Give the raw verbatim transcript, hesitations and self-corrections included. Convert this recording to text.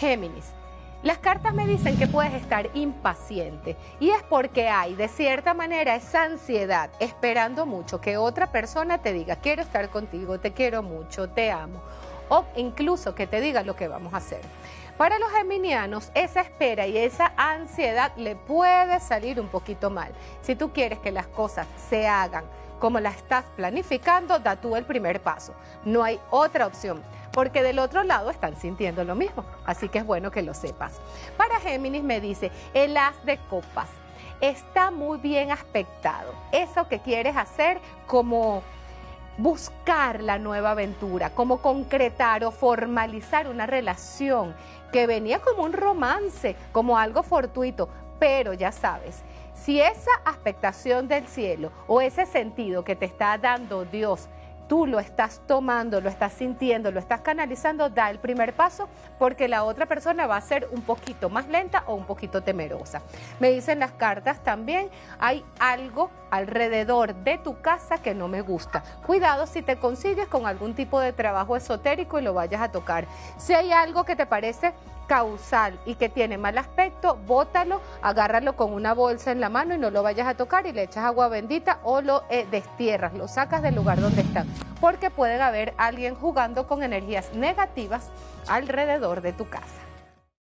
Géminis. Las cartas me dicen que puedes estar impaciente y es porque hay de cierta manera esa ansiedad esperando mucho que otra persona te diga quiero estar contigo, te quiero mucho, te amo o incluso que te diga lo que vamos a hacer. Para los geminianos esa espera y esa ansiedad le puede salir un poquito mal. Si tú quieres que las cosas se hagan como las estás planificando, da tú el primer paso. No hay otra opción, porque del otro lado están sintiendo lo mismo. Así que es bueno que lo sepas. Para Géminis me dice, el as de copas está muy bien aspectado. Eso que quieres hacer como buscar la nueva aventura, como concretar o formalizar una relación que venía como un romance, como algo fortuito, pero ya sabes, si esa expectación del cielo o ese sentido que te está dando Dios, tú lo estás tomando, lo estás sintiendo, lo estás canalizando, da el primer paso porque la otra persona va a ser un poquito más lenta o un poquito temerosa. Me dicen las cartas también, hay algo alrededor de tu casa que no me gusta. Cuidado si te consigues con algún tipo de trabajo esotérico y lo vayas a tocar. Si hay algo que te parece causal y que tiene mal aspecto, bótalo, agárralo con una bolsa en la mano y no lo vayas a tocar y le echas agua bendita o lo eh, destierras, lo sacas del lugar donde están, porque puede haber alguien jugando con energías negativas alrededor de tu casa.